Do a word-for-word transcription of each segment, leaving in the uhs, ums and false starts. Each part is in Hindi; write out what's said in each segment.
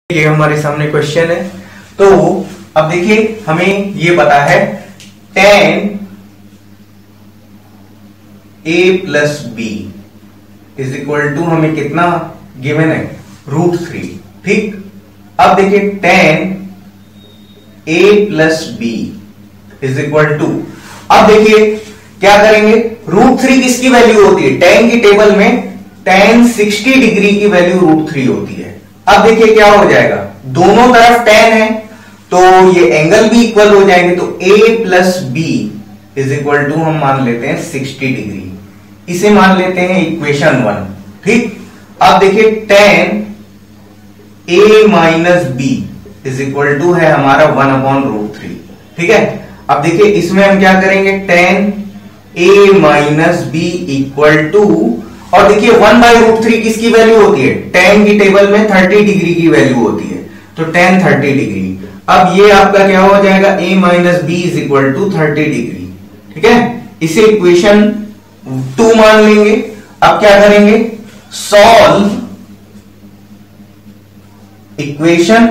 ये हमारे सामने क्वेश्चन है। तो अब देखिए हमें ये पता है tan A plus B is equal to हमें कितना गिवन है रूट थ्री। ठीक, अब देखिए tan A plus B is equal to, अब देखिए क्या करेंगे, रूट थ्री किसकी वैल्यू होती है, टेन की टेबल में टेन सिक्सटी डिग्री की वैल्यू रूट थ्री होती है। अब देखिए क्या हो जाएगा, दोनों तरफ टेन है तो ये एंगल भी इक्वल हो जाएंगे, तो a plus B is equal to हम मान लेते हैं सिक्सटी डिग्री, इसे मान लेते हैं इक्वेशन वन। ठीक, अब देखिए tan a minus B is equal to है हमारा वन अपॉन रूट थ्री। ठीक है, अब देखिए इसमें हम क्या करेंगे, tan a minus B equal to, और देखिए वन बाई रूट थ्री किसकी वैल्यू होती है, टेन की टेबल में थर्टी डिग्री की वैल्यू होती है, तो टेन थर्टी डिग्री। अब ये आपका क्या हो जाएगा, a minus B is equal to thirty degree. ठीक है, इसे इक्वेशन टू मान लेंगे। अब क्या करेंगे, solve equation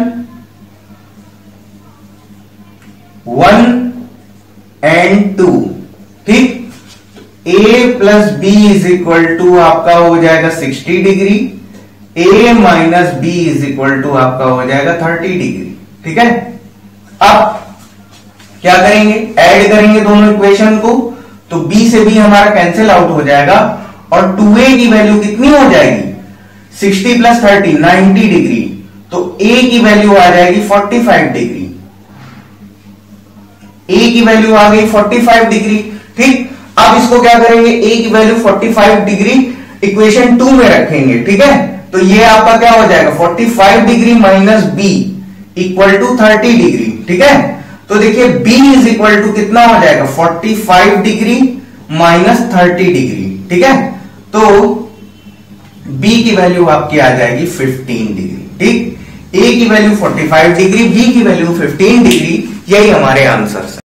one and two. ठीक, a plus B is equal to आपका हो जाएगा sixty degree, a minus B is equal to आपका हो जाएगा थर्टी डिग्री। ठीक है, अब क्या करेंगे, ऐड करेंगे दोनों इक्वेशन को, तो b से b हमारा कैंसिल आउट हो जाएगा और टू ए की वैल्यू कितनी हो जाएगी, sixty plus thirty ninety degree, तो a की वैल्यू आ जाएगी फोर्टी फाइव डिग्री, a की वैल्यू आ गई फोर्टी फाइव डिग्री। ठीक, अब इसको क्या करेंगे, a की value forty five degree equation two में रखेंगे। ठीक है, तो ये आपका क्या हो जाएगा, forty five degree minus B equal to thirty degree. ठीक है, तो देखिए b इज इक्वल टू कितना हो जाएगा, forty five degree minus thirty degree. ठीक है, तो b की वैल्यू आपकी आ जाएगी फिफ्टीन डिग्री। ठीक, a की value forty five degree, b की वैल्यू फिफ्टीन डिग्री, यही हमारे आंसर